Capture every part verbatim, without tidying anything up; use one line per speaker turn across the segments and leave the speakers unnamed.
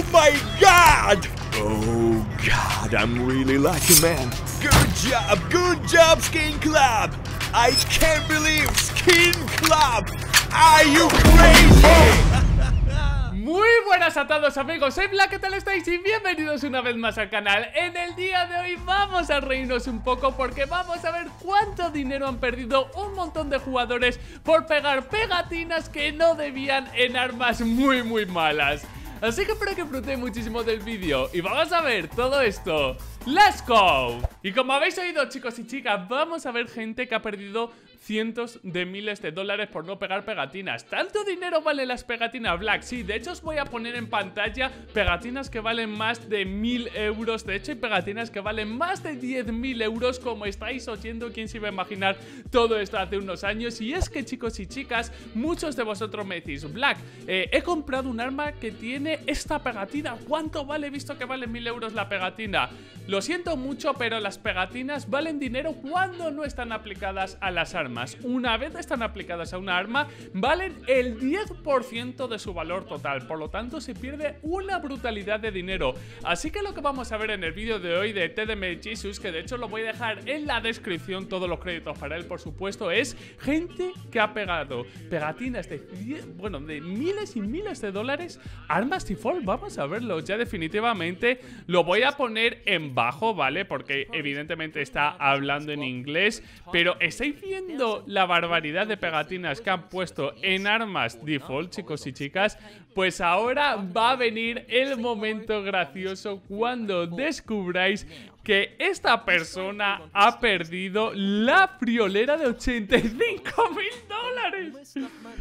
my god! Oh god, I'm really lucky, man. Good job, good job, Skin Club. I can't believe Skin Club. Are you crazy?
Muy buenas a todos, amigos, soy Black, ¿qué tal estáis? Y bienvenidos una vez más al canal. En el día de hoy vamos a reírnos un poco porque vamos a ver cuánto dinero han perdido un montón de jugadores por pegar pegatinas que no debían en armas muy muy malas. Así que espero que disfrutéis muchísimo del vídeo y vamos a ver todo esto. ¡Let's go! Y como habéis oído, chicos y chicas, vamos a ver gente que ha perdido cientos de miles de dólares por no pegar pegatinas. ¿Tanto dinero valen las pegatinas, Black? Sí, de hecho os voy a poner en pantalla pegatinas que valen más de mil euros. De hecho hay pegatinas que valen más de diez mil euros, como estáis oyendo. ¿Quién se iba a imaginar todo esto hace unos años? Y es que, chicos y chicas, muchos de vosotros me decís: Black, eh, he comprado un arma que tiene esta pegatina, ¿cuánto vale? He visto que vale mil euros la pegatina. Lo siento mucho, pero las pegatinas valen dinero cuando no están aplicadas a las armas. Una vez están aplicadas a una arma, valen el diez por ciento de su valor total. Por lo tanto, se pierde una brutalidad de dinero. Así que lo que vamos a ver en el vídeo de hoy de T D M Jesus, que de hecho lo voy a dejar en la descripción, todos los créditos para él, por supuesto, es gente que ha pegado pegatinas de, bueno, de miles y miles de dólares a armas default. Vamos a verlo ya definitivamente. Lo voy a poner en bajo, ¿vale? Porque evidentemente está hablando en inglés, pero estáis viendo la barbaridad de pegatinas que han puesto en armas default, chicos y chicas. Pues ahora va a venir el momento gracioso cuando descubráis que esta persona ha perdido la friolera de ochenta y cinco mil dólares.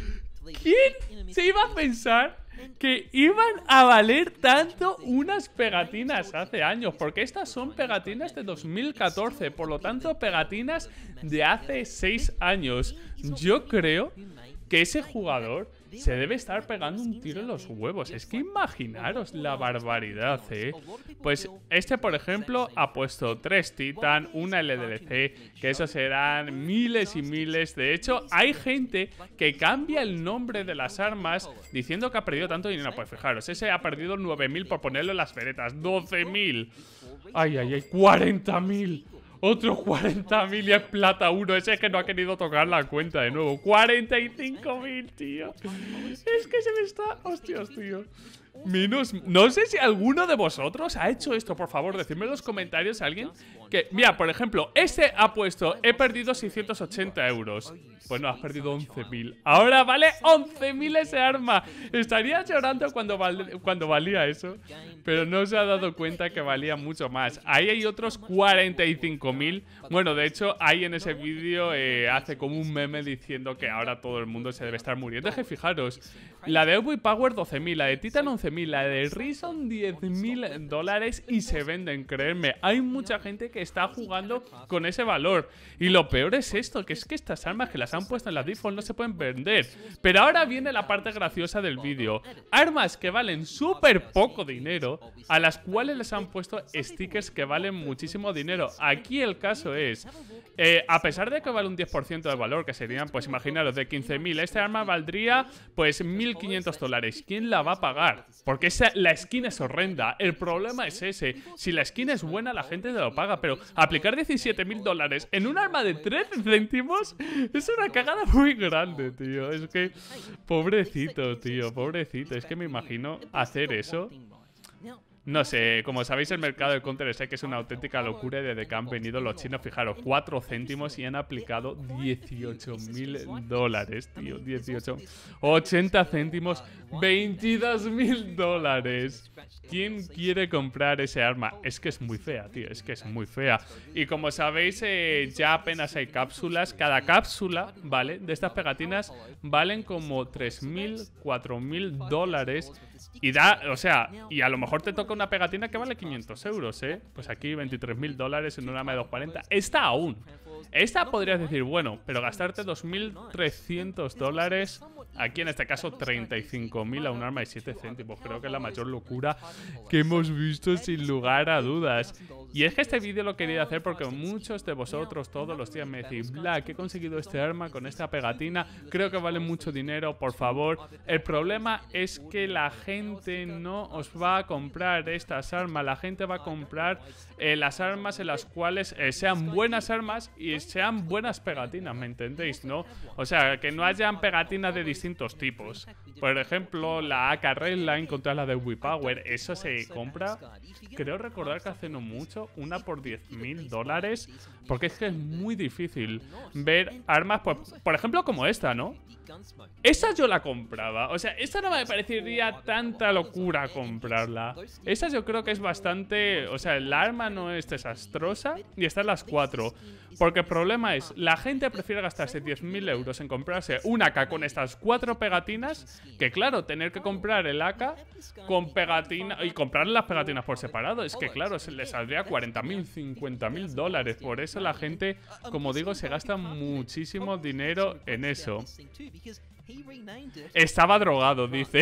¿Quién se iba a pensar que iban a valer tanto unas pegatinas hace años? Porque estas son pegatinas de dos mil catorce, por lo tanto pegatinas de hace seis años. Yo creo que ese jugador se debe estar pegando un tiro en los huevos. Es que imaginaros la barbaridad, ¿eh? Pues este, por ejemplo, ha puesto tres Titan, una L D C, que eso serán miles y miles. De hecho, hay gente que cambia el nombre de las armas diciendo que ha perdido tanto dinero. Pues fijaros, ese ha perdido nueve mil por ponerlo en las veretas, doce mil. Ay, ay, ay, cuarenta mil. Otro cuarenta mil y es plata uno. Ese es que no ha querido tocar la cuenta de nuevo. cuarenta y cinco mil, tío. Es que se me está... Hostias, tío. Menos... No sé si alguno de vosotros ha hecho esto. Por favor, decidme en los comentarios a alguien que... Mira, por ejemplo, este ha puesto: he perdido seiscientos ochenta euros. Pues no, has perdido once mil. Ahora vale once mil ese arma. Estaría llorando cuando, val... cuando valía eso, pero no se ha dado cuenta que valía mucho más. Ahí hay otros cuarenta y cinco mil. Bueno, de hecho, ahí en ese vídeo eh, hace como un meme diciendo que ahora todo el mundo se debe estar muriendo. Es que fijaros, la de Evo y Power doce mil, la de Titan once mil, la de Reason diez mil dólares y se venden, creedme. Hay mucha gente que está jugando con ese valor. Y lo peor es esto, que es que estas armas que las han puesto en la default no se pueden vender. Pero ahora viene la parte graciosa del vídeo. Armas que valen súper poco dinero, a las cuales les han puesto stickers que valen muchísimo dinero. Aquí el caso es, eh, a pesar de que vale un diez por ciento de valor, que serían, pues imaginaros, de quince mil, este arma valdría pues mil quinientos dólares. ¿Quién la va a pagar? Porque esa, la skin es horrenda. El problema es ese. Si la skin es buena, la gente te lo paga. Pero aplicar diecisiete mil dólares en un arma de trece céntimos es una cagada muy grande, tío. Es que, pobrecito, tío, pobrecito. Es que me imagino hacer eso. No sé, como sabéis, el mercado de Counter-Strike es una auténtica locura. Desde que han venido los chinos, fijaros, cuatro céntimos y han aplicado dieciocho mil dólares, tío. dieciocho, ochenta céntimos, veintidós mil dólares. ¿Quién quiere comprar ese arma? Es que es muy fea, tío, es que es muy fea. Y como sabéis, eh, ya apenas hay cápsulas. Cada cápsula, ¿vale? De estas pegatinas valen como tres mil, cuatro mil dólares. Y da, o sea, y a lo mejor te toca una pegatina que vale quinientos euros, ¿eh? Pues aquí veintitrés mil dólares en un arma de doscientos cuarenta. Esta aún. Esta podrías decir, bueno, pero gastarte dos mil trescientos dólares, aquí en este caso treinta y cinco mil a un arma de siete céntimos. Creo que es la mayor locura que hemos visto sin lugar a dudas. Y es que este vídeo lo quería hacer porque muchos de vosotros todos los días me decís: Black, he conseguido este arma con esta pegatina, creo que vale mucho dinero, por favor. El problema es que la gente no os va a comprar estas armas, la gente va a comprar eh, las armas en las cuales eh, sean buenas armas y sean buenas pegatinas, ¿me entendéis? ¿No? O sea, que no hayan pegatinas de distintos tipos. Por ejemplo, la A K Redline contra la de WePower, eso se compra, creo recordar que hace no mucho, una por diez mil dólares, porque es que es muy difícil ver armas, pues, por ejemplo, como esta, ¿no? Esa yo la compraba, o sea, esta no me parecería tanta locura comprarla. Esa yo creo que es bastante, o sea, el arma no es desastrosa y están las cuatro. Porque el problema es, la gente prefiere gastarse diez mil euros en comprarse un A K con estas cuatro pegatinas, que claro, tener que comprar el A K con pegatina y comprar las pegatinas por separado. Es que claro, se le saldría cuarenta mil, cincuenta mil dólares. Por eso la gente, como digo, se gasta muchísimo dinero en eso. Estaba drogado, dice.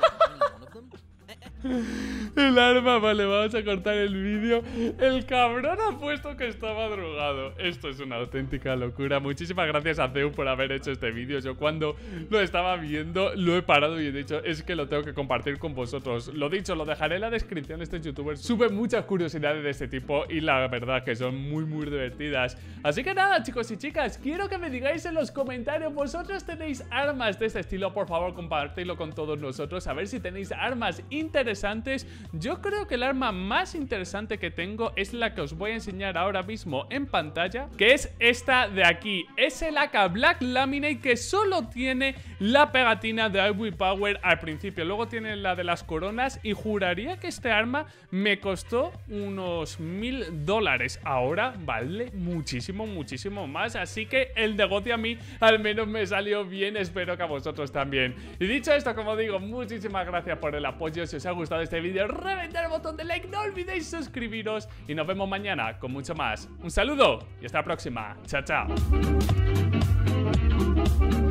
El arma, vale, vamos a cortar el vídeo. El cabrón ha puesto que estaba drogado. Esto es una auténtica locura. Muchísimas gracias a Zeus por haber hecho este vídeo. Yo cuando lo estaba viendo lo he parado y he dicho, es que lo tengo que compartir con vosotros. Lo dicho, lo dejaré en la descripción. Este youtuber sube muchas curiosidades de este tipo y la verdad que son muy muy divertidas. Así que nada, chicos y chicas, quiero que me digáis en los comentarios, ¿vosotros tenéis armas de este estilo? Por favor, compartidlo con todos nosotros, a ver si tenéis armas interesantes. Yo creo que el arma más interesante que tengo es la que os voy a enseñar ahora mismo en pantalla, que es esta de aquí. Es el A K Black Laminate, que solo tiene la pegatina de WePower al principio, luego tiene la de las coronas, y juraría que este arma me costó unos mil dólares. Ahora vale muchísimo, muchísimo más, así que el negocio a mí al menos me salió bien, espero que a vosotros también. Y dicho esto, como digo, muchísimas gracias por el apoyo. Si os ha gustado este vídeo, reventar el botón de like, no olvidéis suscribiros y nos vemos mañana con mucho más. Un saludo y hasta la próxima. Chao, chao.